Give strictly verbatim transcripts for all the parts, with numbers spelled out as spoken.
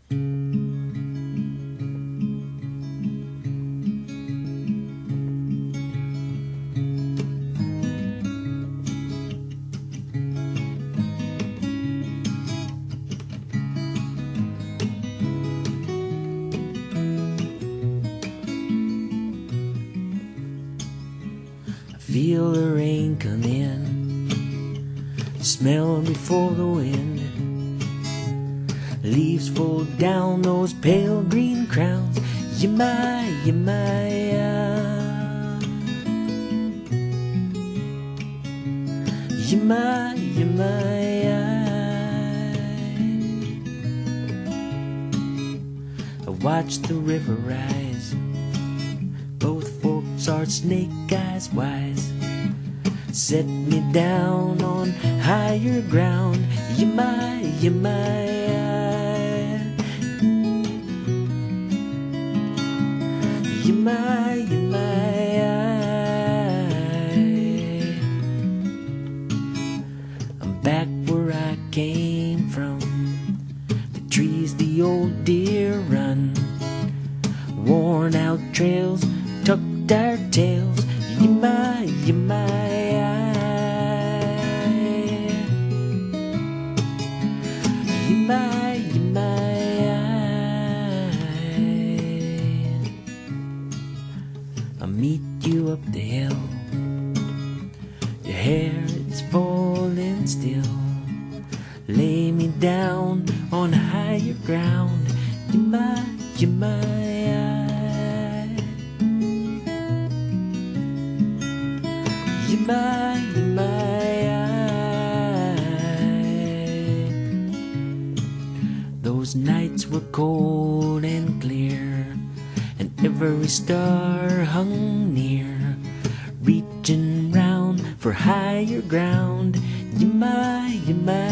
Feel the rain come in, smell before the wind. Leaves fall down those pale green crowns. Yima, yima, yima, yima. I watch the river rise. Both forks are snake eyes wise. Set me down on higher ground. Yima, yima. Yima, yima. I'm back where I came from. The trees the old deer run. Worn out trails tucked our tails. Yima, yima. Yima, yima. I'll meet you up the hill. Your hair is falling still. Lay me down on higher ground. Yima, yima. Yima, yima. Those nights were cold and clear, and every star hung near, reaching round for higher ground. Yima, yima.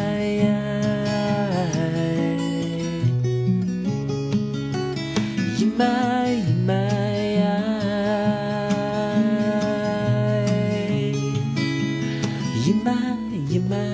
Yima, yima. Yima, yima.